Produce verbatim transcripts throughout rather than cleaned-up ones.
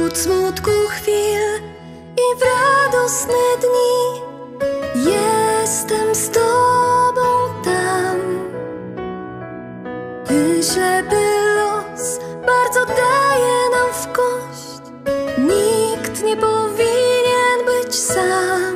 Wśród smutku chwil i w radosne dni jestem z Tobą tam. Ty ślepy los bardzo daje nam w kość. Nikt nie powinien być sam.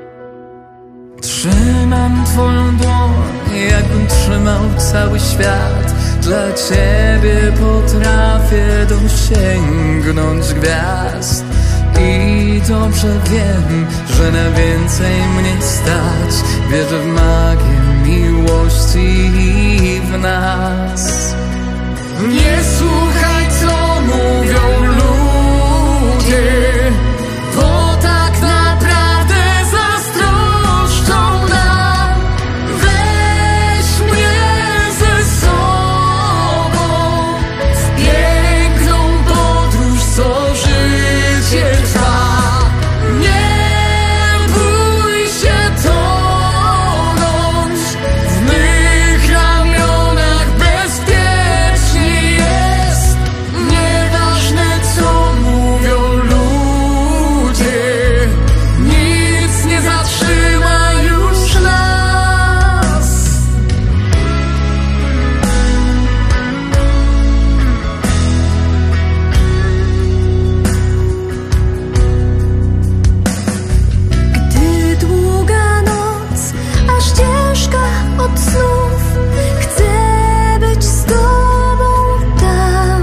Trzymam Twoją dłoń, jakbym trzymał cały świat. Dla Ciebie potrafię dosięgnąć gwiazd. I dobrze wiem, że na więcej mnie stać. Wierzę w magię miłości i w nas. Nie słuchaj, co mówią ludzie, bo tak naprawdę zazdroszczą nam. Weź mnie ze sobą w piękną podróż, co życie trwa. Nie bój się tonąć, w mych ramionach bezpiecznie jest. Nieważne, co mówią ludzie, nic nie zatrzyma już nas. Gdy długa noc, a ścieżka od snów, chcę być z Tobą tam.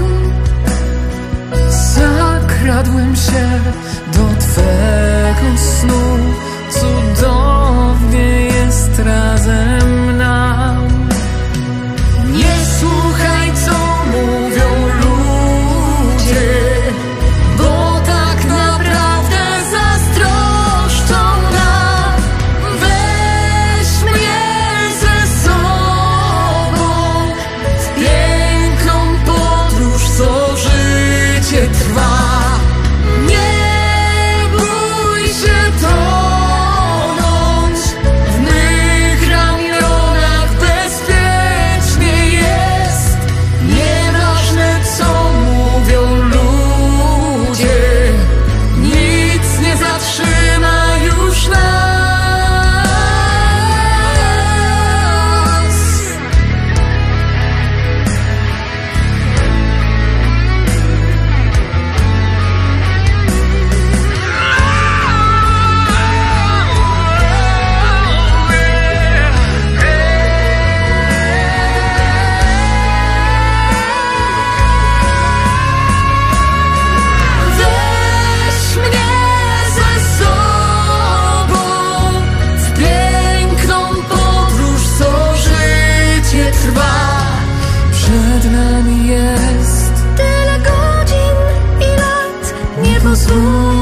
Zakradłem się do Twego snu, cudownie jest razem nam. Nie słuchaj, co mówią ludzie, bo tak naprawdę zazdroszczą nam. Weź mnie ze sobą w piękną podróż, co życie trwa. Nie bój się tonąć, w mych ramionach bezpiecznie jest. Nieważne, co mówią ludzie, nic nie zatrzyma już nas. Weź mnie ze sobą w piękną podróż, co życie trwa. Przed nami jest Tyle godzin i lat, nie pozwól